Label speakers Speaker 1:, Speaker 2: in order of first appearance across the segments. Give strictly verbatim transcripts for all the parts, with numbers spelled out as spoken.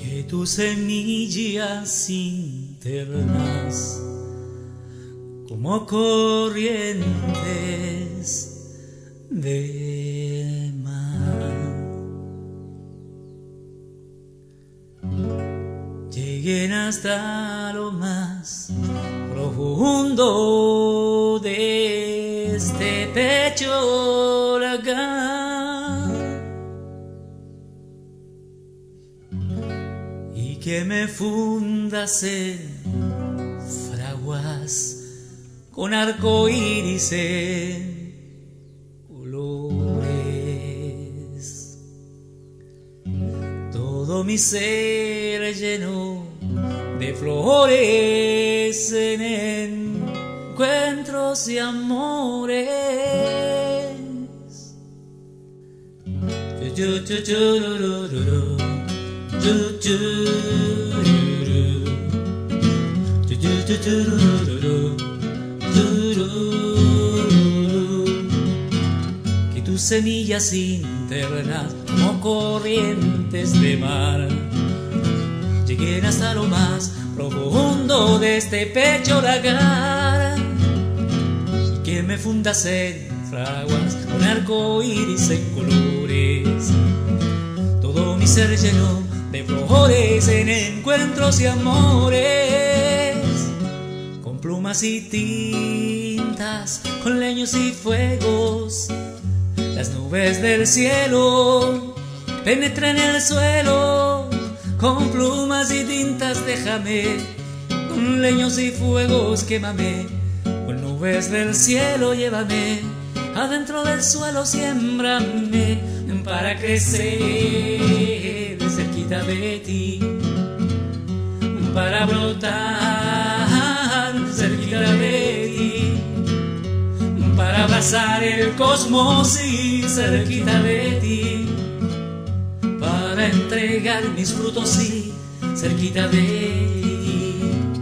Speaker 1: que tus semillas internas como corrientes de mar lleguen hasta lo más profundo de este pecho lagar y que me fundas en fraguas con arco iris en colores. Todo mi ser lleno de flores en encuentros y amores. Que tus semillas internas como corrientes de mar lleguen hasta lo más profundo de este pecho lagar y que me fundas en fraguas con arco iris en colores. Todo mi ser lleno de flores en encuentros y amores, con plumas y tintas, con leños y fuegos. Las nubes del cielo penetran el suelo, con plumas y tintas déjame, con leños y fuegos quémame, con nubes del cielo llévame, adentro del suelo siémbrame para crecer cerquita de ti, para brotar cerquita de ti, para abrazar el cosmos y cerquita de ti, para entregar mis frutos y cerquita de ti.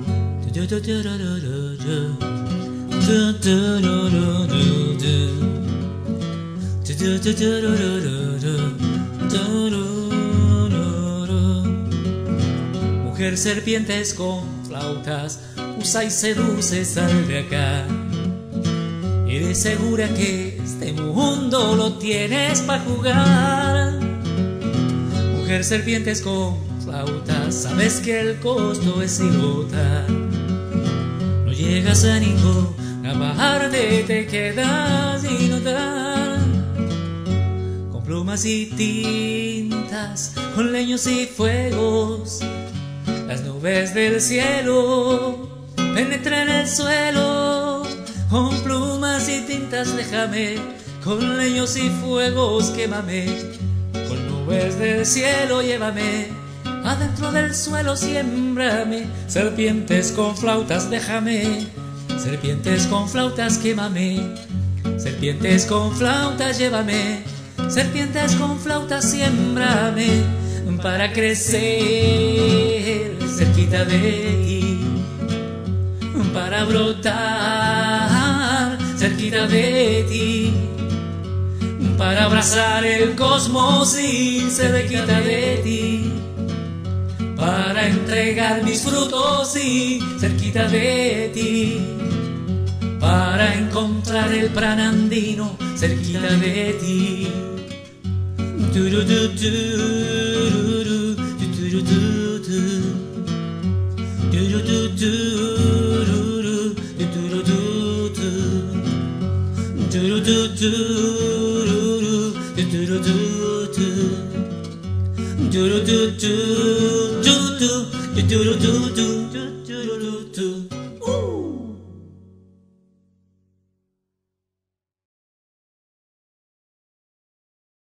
Speaker 1: Mujer serpientes con flautas, usa y seduce, sal de acá. Eres segura que este mundo lo tienes para jugar. Mujer serpientes con flautas, sabes que el costo es idiota. No llegas a ninguna parte, te quedas sin notar. Con plumas y tintas, con leños y fuegos, las nubes del cielo penetran el suelo, con plumas y tintas déjame, con leños y fuegos quémame, con nubes del cielo llévame, adentro del suelo siémbrame. Serpientes con flautas déjame, serpientes con flautas quémame, serpientes con flautas llévame, serpientes con flautas siémbrame para crecer cerquita de ti, para brotar cerquita de ti, para abrazar el cosmos y cerquita de ti, para entregar mis frutos y cerquita de ti, para encontrar el prana andino cerquita de ti.